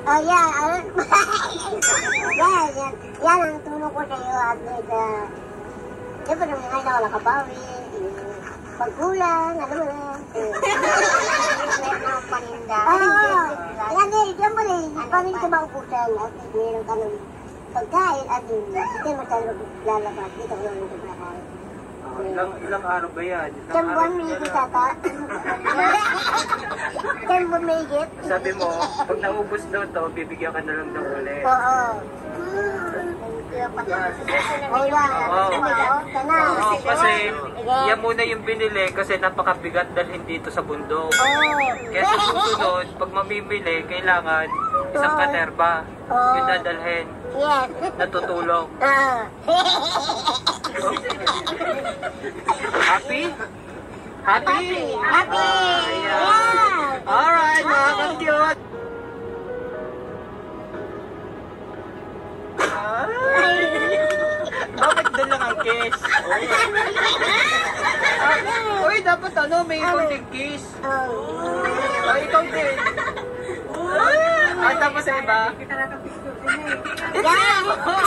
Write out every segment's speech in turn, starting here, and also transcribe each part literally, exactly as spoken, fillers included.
Oh, yan. yan, yan. Yan ang tulong ko sa iyo at uh, siyempre naman ngayon ako nakabawi. Pagkulang, ano mo na. Paninda. Oo. Yan eh, diyan mo rin. Pamin sa mga upusan at mayroon ka ng pagkain at yun. Hindi mo tayo lalabas. Dito ko lang ito pagkain. Ilang, ilang araw ba yan? Siyang buwan may higit ata. Siyang buwan may higit. Sabi mo, pag naubos daw to, bibigyan ka na lang daw ulit. Oo. Oo yan. Oo. Sana. Oo, kasi yan muna yung binili kasi napakabigat dalhin dito sa bundok. Oo. Kaya sa susunod, pag mamimili, kailangan isang katerba yung dadalhin. Yes. Natutulong. Oo. Happy? Happy? Happy! Ayan. Alright, mga ka-cute. Ay. Bakit doon lang ang kiss? Uy, dapat ano, may konting kiss. Ay, ikaw din. Ay, tapos sa iba? Yan!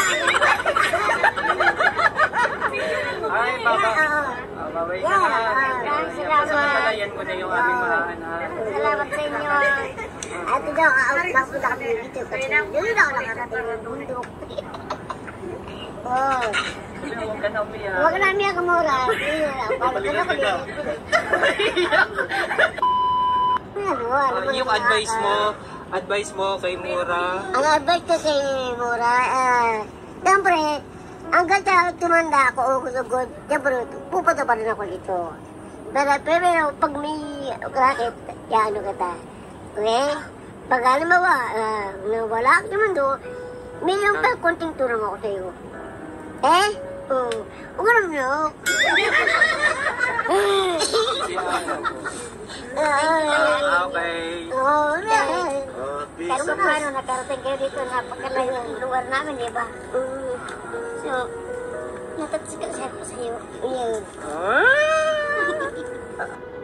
Ay, baba. Ah, babay ka na. Kasapalayan mo na yung aming mga anak. Salamat sa inyo. Ito daw, nakapunta kami dito kasi dito daw nakarating ng bundok. Oh. Huwag ka na umiyak. Huwag na niya kumura. Pagkala ko din. Uh, yung advice mo, advice mo kay Mura. Ang advice ko kay Mura, ah, siyempre, hanggang sa tumanda ako o kusugod, siyempre, pupunta pa rin ako dito. Pero, pero pag may racket, ya ano kita. Okay? Pag alam mo ba, uh, nawala ako sa mundo, may yung pa konting tulong ako sa iyo. Eh? Oo. Huwag ka naman yun. Ah, okay. Oo, na. Oh, Pero paano nakarating kayo dito, napakalayo yung lugar namin, di ba? So, natatsikan siya ko sa iyo. Yun. Ah!